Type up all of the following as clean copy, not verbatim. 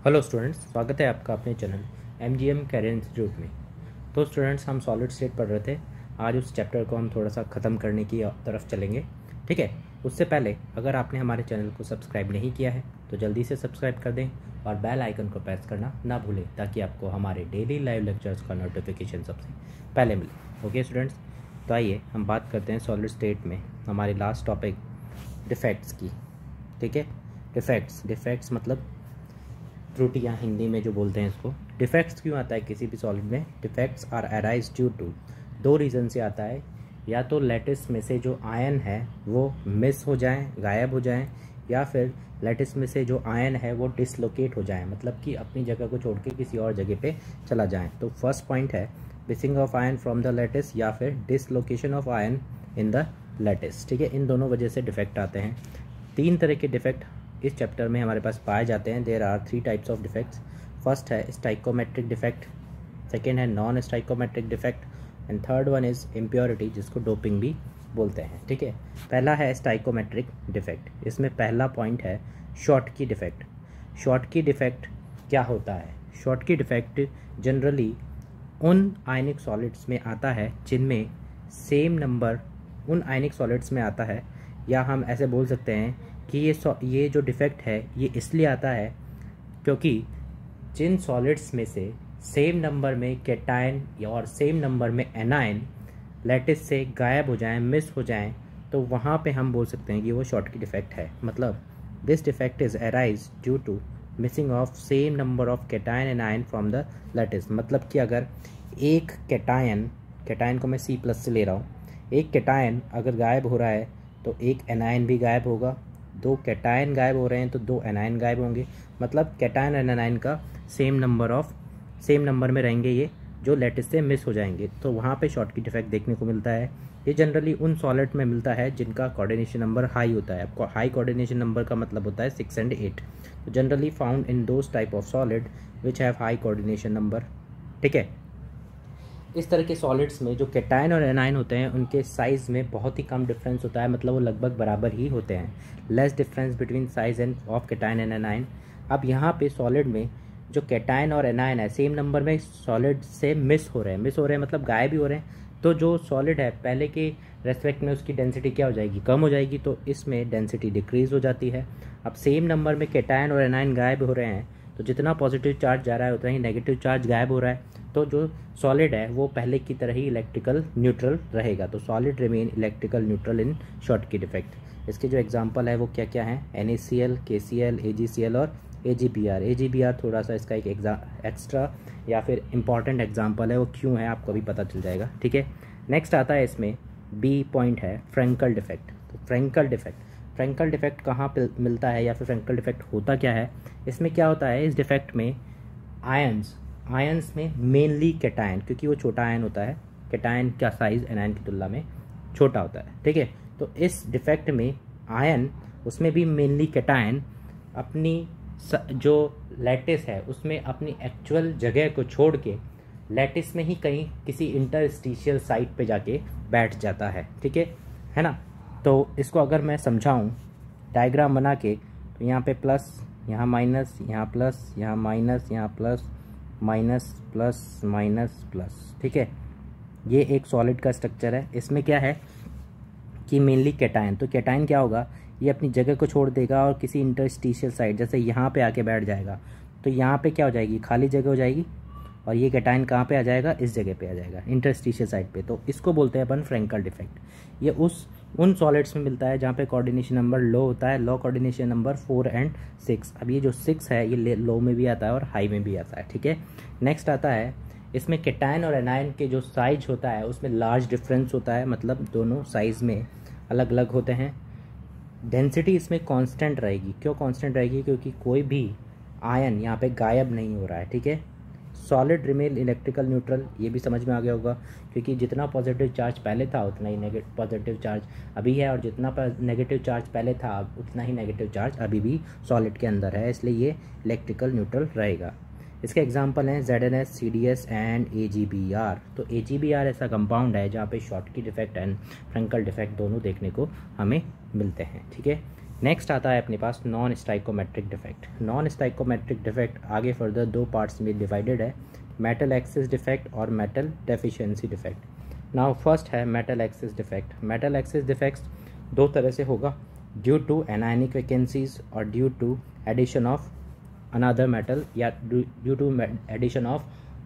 Hello students, स्वागत है आपका अपने चैनल MGM कैरियर इंस्टीट्यूट में। तो स्टूडेंट्स, हम सॉलिड स्टेट पढ़ रहे थे। आज उस चैप्टर को हम थोड़ा सा ख़त्म करने की तरफ चलेंगे। ठीक है, उससे पहले अगर आपने हमारे चैनल को सब्सक्राइब नहीं किया है तो जल्दी से सब्सक्राइब कर दें और बेल आइकन को प्रेस करना ना भूलें, ताकि आपको हमारे डेली लाइव लेक्चर्स का नोटिफिकेशन सबसे पहले मिले। ओके स्टूडेंट्स, तो आइए हम बात करते हैं सॉलिड स्टेट में हमारी लास्ट टॉपिक डिफेक्ट्स की। ठीक है, डिफेक्ट्स मतलब त्रुटियाँ, हिंदी में जो बोलते हैं इसको। डिफेक्ट्स क्यों आता है किसी भी सॉलिड में? Defects are arise due to, दो रीज़न से आता है। या तो लैटिस में से जो आयन है वो मिस हो जाएं, गायब हो जाएं, या फिर लैटिस में से जो आयन है वो डिसलोकेट हो जाएं, मतलब कि अपनी जगह को छोड़ के किसी और जगह पे चला जाएं। तो फर्स्ट पॉइंट है missing of ion from the lattice या फिर dislocation of ion in the lattice. ठीक है, इन दोनों वजह से डिफेक्ट आते हैं। तीन तरह के डिफेक्ट इस चैप्टर में हमारे पास पाए जाते हैं। There are 3 types of defects. First है स्टाइकोमेट्रिक डिफेक्ट, सेकेंड है non stoichiometric defect and third one is impurity, जिसको डोपिंग भी बोलते हैं। ठीक है, पहला है स्टाइकोमेट्रिक डिफेक्ट। इसमें पहला पॉइंट है शॉर्टकी डिफेक्ट। शॉर्टकी डिफेक्ट क्या होता है? शॉर्टकी डिफेक्ट जनरली उन आयनिक सॉलिड्स में आता है जिनमें सेम नंबर उन आयनिक सॉलिड्स में आता है, या हम ऐसे बोल सकते हैं कि ये जो डिफेक्ट है ये इसलिए आता है क्योंकि जिन सॉलिड्स में से सेम नंबर में कैटायन और सेम नंबर में एनायन लैटिस से गायब हो जाएं, मिस हो जाएं, तो वहाँ पे हम बोल सकते हैं कि वो शॉर्टकी डिफेक्ट है। मतलब this defect is arise due to missing of same number of cation and anion from the lattice. मतलब कि अगर एक कैटायन को मैं C+ से ले रहा हूँ, एक कैटायन अगर गायब हो रहा है तो एक एनायन भी गायब होगा। दो कैटायन गायब हो रहे हैं तो दो एनायन गायब होंगे। मतलब कैटायन और एनायन का सेम नंबर में रहेंगे ये, जो लैटिस से मिस हो जाएंगे, तो वहाँ पे शॉर्टकी डिफेक्ट देखने को मिलता है। ये जनरली उन सॉलिड में मिलता है जिनका कोऑर्डिनेशन नंबर हाई होता है। आपको हाई कोऑर्डिनेशन नंबर का मतलब होता है 6 and 8। तो generally found in those type of solid which have high coordination number. ठीक है, इस तरह के सॉलिड्स में जो कैटायन और एनायन होते हैं उनके साइज़ में बहुत ही कम डिफरेंस होता है, मतलब वो लगभग बराबर ही होते हैं। Less difference between size and of cation and anion. अब यहाँ पे सॉलिड में जो कैटायन और एनायन है सेम नंबर में सॉलिड से मिस हो रहे हैं मतलब गायब ही हो रहे हैं, तो जो सॉलिड है पहले के रेस्पेक्ट में उसकी डेंसिटी क्या हो जाएगी? कम हो जाएगी। तो इसमें डेंसिटी डिक्रीज हो जाती है। अब सेम नंबर में कैटायन और एनायन गायब हो रहे हैं तो जितना पॉजिटिव चार्ज जा रहा है उतना ही नेगेटिव चार्ज गायब हो रहा है, तो जो सॉलिड है वो पहले की तरह ही इलेक्ट्रिकल न्यूट्रल रहेगा। तो solid remain electrical neutral in Schottky defect. इसके जो एग्जांपल है वो क्या क्या हैं? NaCl, KCl, AgCl और AgBr। AgBr थोड़ा सा इसका एक एक्स्ट्रा या फिर इम्पॉर्टेंट एग्जांपल है, वो क्यों है आपको भी पता चल जाएगा। ठीक है, नेक्स्ट आता है इसमें B पॉइंट है फ्रेंकल डिफेक्ट। तो फ्रेंकल डिफेक्ट कहाँ पे मिलता है या फिर फ्रेंकल डिफेक्ट होता क्या है? इसमें क्या होता है, इस डिफेक्ट में आयंस में मेनली कैटायन, क्योंकि वो छोटा आयन होता है, कैटायन का साइज एनायन की तुलना में छोटा होता है। ठीक है, तो इस डिफेक्ट में आयन, उसमें भी मेनली कैटायन अपनी जो लैटिस है उसमें अपनी एक्चुअल जगह को छोड़ के लैटिस में ही कहीं किसी इंटरस्टिशियल साइट पे जाके बैठ जाता है। ठीक है ना? तो इसको अगर मैं समझाऊं डायग्राम बना के, तो यहाँ पे प्लस, यहाँ माइनस, यहाँ प्लस, यहाँ माइनस, यहाँ plus, minus plus minus plus. ठीक है, ये एक सॉलिड का स्ट्रक्चर है। इसमें क्या है कि मेनली कैटायन, तो कैटायन क्या होगा, ये अपनी जगह को छोड़ देगा और किसी इंटरस्टिशियल साइड जैसे यहाँ पे आके बैठ जाएगा। तो यहाँ पे क्या हो जाएगी? खाली जगह हो जाएगी, और ये कैटायन कहाँ पे आ जाएगा? इस जगह पे आ जाएगा, इंटरस्टिशियल साइड पे। तो इसको बोलते हैं अपन फ्रेंकल डिफेक्ट। ये उन सॉलिड्स में मिलता है जहाँ पे कोऑर्डिनेशन नंबर लो होता है, लो कोऑर्डिनेशन नंबर 4 and 6। अब ये जो 6 है ये लो में भी आता है और हाई में भी आता है। ठीक है, नेक्स्ट आता है इसमें कैटायन और एनायन के जो साइज होता है उसमें लार्ज डिफरेंस होता है, मतलब दोनों साइज में अलग अलग होते हैं। डेंसिटी इसमें कांस्टेंट रहेगी। क्यों कांस्टेंट रहेगी? क्योंकि कोई भी आयन यहाँ पे गायब नहीं हो रहा है। ठीक है, सॉलिड रिमेन इलेक्ट्रिकल न्यूट्रल, ये भी समझ में आ गया होगा, क्योंकि जितना पॉजिटिव चार्ज पहले था उतना ही पॉजिटिव चार्ज अभी है, और जितना नेगेटिव चार्ज पहले था उतना ही नेगेटिव चार्ज अभी भी सॉलिड के अंदर है, इसलिए ये इलेक्ट्रिकल न्यूट्रल रहेगा। इसके एग्जांपल हैं ZnS, CdS एंड AgBr। तो AgBr ऐसा कंपाउंड है जहाँ पे Schottky defect and Frenkel defect दोनों देखने को हमें मिलते हैं। ठीक है, नेक्स्ट आता है अपने पास non stoichiometric defect. Non stoichiometric defect आगे फर्दर दो पार्ट्स में डिवाइडेड है, मेटल एक्सिस डिफेक्ट और metal deficiency defect. Now first है metal excess defect. Metal excess defects दो तरह से होगा, ड्यू टू एनायनिक वैकेंसीज और due to addition of another metal या due to addition of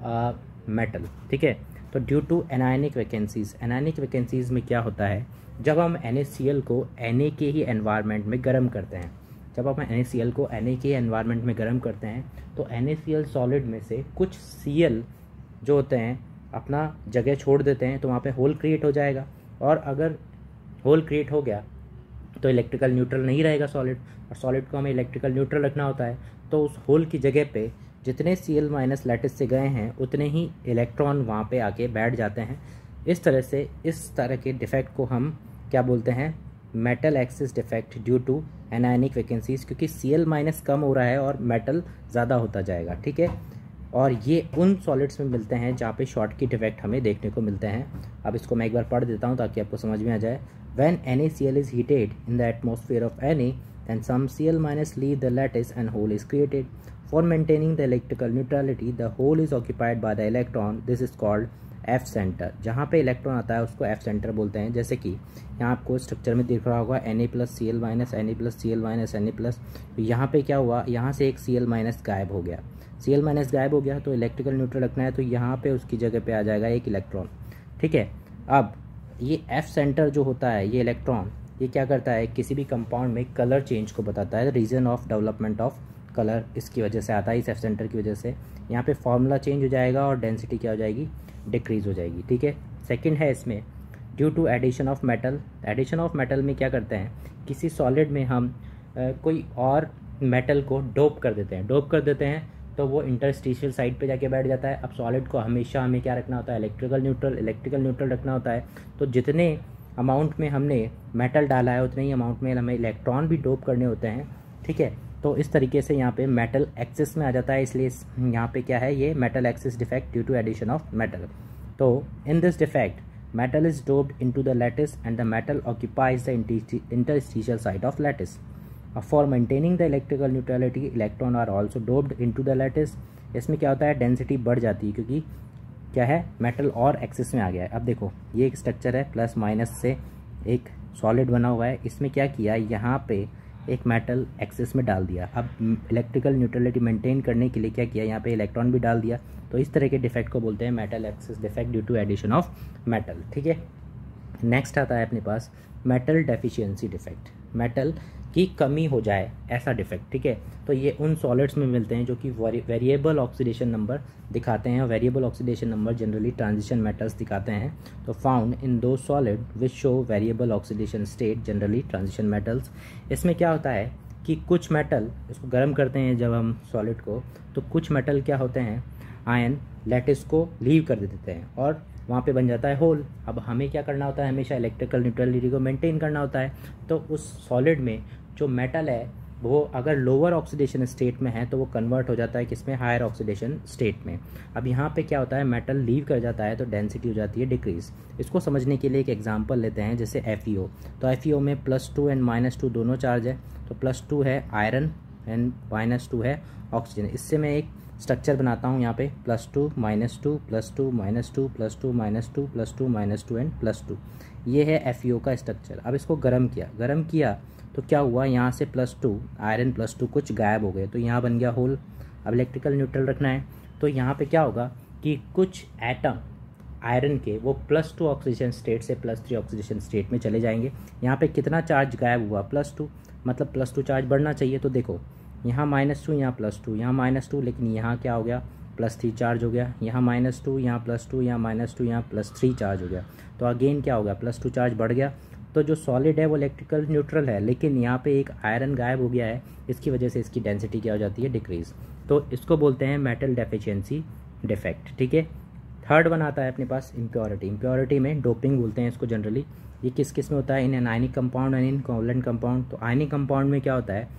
metal. ठीक है, तो due to anionic vacancies, anionic vacancies में क्या होता है, जब हम NaCl को Na के ही एनवायरनमेंट में गर्म करते हैं, जब हम NaCl को Na के एनवायरनमेंट में गर्म करते हैं तो NaCl सॉलिड में से कुछ Cl जो होते हैं अपना जगह छोड़ देते हैं, तो वहाँ पे होल क्रिएट हो जाएगा, और अगर होल क्रिएट हो गया तो इलेक्ट्रिकल न्यूट्रल नहीं रहेगा सॉलिड, और सॉलिड को हमें इलेक्ट्रिकल न्यूट्रल रखना होता है, तो उस होल की जगह पे जितने Cl माइनस लैटिस से गए हैं उतने ही इलेक्ट्रॉन वहाँ पे आके बैठ जाते हैं। इस तरह से इस तरह के डिफेक्ट को हम क्या बोलते हैं, metal excess defect due to anionic vacancies, क्योंकि Cl माइनस कम हो रहा है और मेटल ज़्यादा होता जाएगा। ठीक है, और ये उन सॉलिड्स में मिलते हैं जहाँ पे शॉर्टकी डिफेक्ट हमें देखने को मिलते हैं। अब इसको मैं एक बार पढ़ देता हूँ ताकि आपको समझ में आ जाए। When NaCl is heated in the atmosphere of Na, then some Cl minus leave the lattice and hole is created. For maintaining the electrical neutrality, the hole is occupied by the electron. This is called F center. जहाँ पे electron आता है उसको F center बोलते हैं। जैसे कि यहाँ आपको स्ट्रक्चर में दिख रहा होगा Na plus Cl minus, Na plus Cl minus, Na plus, तो यहाँ पे क्या हुआ, यहाँ से एक Cl माइनस गायब हो गया, Cl माइनस गायब हो गया, तो इलेक्ट्रिकल न्यूट्रल रखना है तो यहाँ पे उसकी जगह पे आ जाएगा एक इलेक्ट्रॉन। ठीक है, अब ये F सेंटर जो होता है, ये इलेक्ट्रॉन, ये क्या करता है, किसी भी कंपाउंड में कलर चेंज को बताता है, reason of development of colour इसकी वजह से आता है, इस F सेंटर की वजह से। यहाँ पे फॉर्मूला चेंज हो जाएगा और डेंसिटी क्या हो जाएगी, डिक्रीज हो जाएगी। ठीक है, सेकंड है इसमें due to addition of metal. Addition of metal में क्या करते हैं, किसी सॉलिड में हम कोई और मेटल को डोप कर देते हैं तो वो इंटरस्टिशियल साइड पे जाके बैठ जाता है। अब सॉलिड को हमेशा हमें क्या रखना होता है, इलेक्ट्रिकल न्यूट्रल रखना होता है, तो जितने अमाउंट में हमने मेटल डाला है उतने ही अमाउंट में हमें इलेक्ट्रॉन भी डोप करने होते हैं। ठीक है, तो इस तरीके से यहाँ पे मेटल एक्सिस में आ जाता है, इसलिए यहाँ पे क्या है, ये metal excess defect due to addition of metal. तो in this defect metal is doped into the lattice and the metal occupies the interstitial side of lattice. For maintaining the electrical neutrality, electron are also doped into the lattice। इसमें क्या होता है, density बढ़ जाती है क्योंकि क्या है, मेटल और एक्सिस में आ गया है। अब देखो ये एक स्ट्रक्चर है, प्लस माइनस से एक सॉलिड बना हुआ है, इसमें क्या किया, यहाँ पे एक मेटल एक्सिस में डाल दिया। अब इलेक्ट्रिकल न्यूट्रलिटी मेंटेन करने के लिए क्या किया, यहाँ पे इलेक्ट्रॉन भी डाल दिया, तो इस तरह के डिफेक्ट को बोलते हैं metal excess defect due to addition of metal. ठीक है, नेक्स्ट आता है अपने पास मेटल डेफिशिएंसी डिफेक्ट, मेटल की कमी हो जाए ऐसा डिफेक्ट। ठीक है, तो ये उन सॉलिड्स में मिलते हैं जो कि वेरिएबल ऑक्सीडेशन नंबर दिखाते हैं, और variable oxidation number generally transition metals दिखाते हैं। तो found in those solid which show variable oxidation state generally transition metals. इसमें क्या होता है कि कुछ मेटल, इसको गर्म करते हैं जब हम सॉलिड को, तो कुछ मेटल क्या होते हैं, आयन लैटिस को लीव कर देते हैं और वहाँ पे बन जाता है होल। अब हमें क्या करना होता है, हमेशा इलेक्ट्रिकल न्यूट्रलिटी को मेंटेन करना होता है, तो उस सॉलिड में जो मेटल है वो अगर लोअर ऑक्सीडेशन स्टेट में है तो वो कन्वर्ट हो जाता है किसमें, हायर ऑक्सीडेशन स्टेट में। अब यहाँ पे क्या होता है, मेटल लीव कर जाता है तो डेंसिटी हो जाती है डिक्रीज। इसको समझने के लिए एक एग्जांपल लेते हैं, जैसे FeO। तो FeO में +2 एंड -2 दोनों चार्ज है, तो +2 है आयरन एंड -2 है ऑक्सीजन। इससे मैं एक स्ट्रक्चर बनाता हूँ यहाँ पे, +2 -2 +2 -2 +2 -2 +2 -2 एंड +2, ये है FeO का स्ट्रक्चर। अब इसको गर्म किया तो क्या हुआ, यहाँ से +2 आयरन +2 कुछ गायब हो गए, तो यहाँ बन गया होल। अब इलेक्ट्रिकल न्यूट्रल रखना है तो यहाँ पे क्या होगा कि कुछ एटम आयरन के वो +2 ऑक्सीडेशन स्टेट से +3 ऑक्सीडेशन स्टेट में चले जाएंगे। यहाँ पे कितना चार्ज गायब हुआ, +2, मतलब +2 चार्ज बढ़ना चाहिए। तो देखो यहाँ -2, यहाँ +2, यहाँ -2, लेकिन यहाँ क्या हो गया, +3 चार्ज हो गया, यहाँ -2, यहाँ +2, यहाँ -2, यहाँ +3 चार्ज हो गया। तो अगेन क्या हो गया, +2 चार्ज बढ़ गया। तो जो सॉलिड है वो इलेक्ट्रिकल न्यूट्रल है, लेकिन यहाँ पे एक आयरन गायब हो गया है, इसकी वजह से इसकी डेंसिटी क्या हो जाती है, डिक्रीज। तो इसको बोलते हैं मेटल डेफिशिएंसी डिफेक्ट। ठीक है, थर्ड वन आता है अपने पास इम्प्योरिटी। इम्प्योरिटी में डोपिंग बोलते हैं इसको जनरली। ये किस किस में होता है, in an ionic compound and in covalent compound. तो आयनिक कंपाउंड में क्या होता है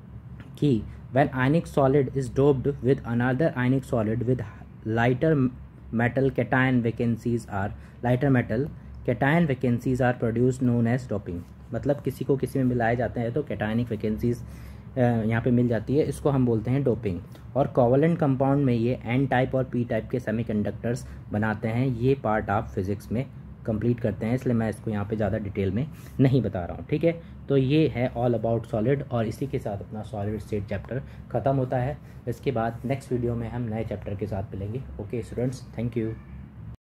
कि when ionic solid is doped with another ionic solid with lighter metal cation vacancies are produced known as doping। मतलब किसी को किसी में मिलाए जाते हैं तो कैटायनिक वैकेंसीज यहाँ पे मिल जाती है, इसको हम बोलते हैं डोपिंग। और कोवलेंट कंपाउंड में ये एन टाइप और पी टाइप के सेमीकंडक्टर्स बनाते हैं। ये पार्ट आप फिज़िक्स में कंप्लीट करते हैं, इसलिए मैं इसको यहाँ पे ज़्यादा डिटेल में नहीं बता रहा हूँ, ठीक है। तो ये है ऑल अबाउट सॉलिड, और इसी के साथ अपना सॉलिड स्टेट चैप्टर ख़त्म होता है। इसके बाद नेक्स्ट वीडियो में हम नए चैप्टर के साथ मिलेंगे। Okay students, thank you.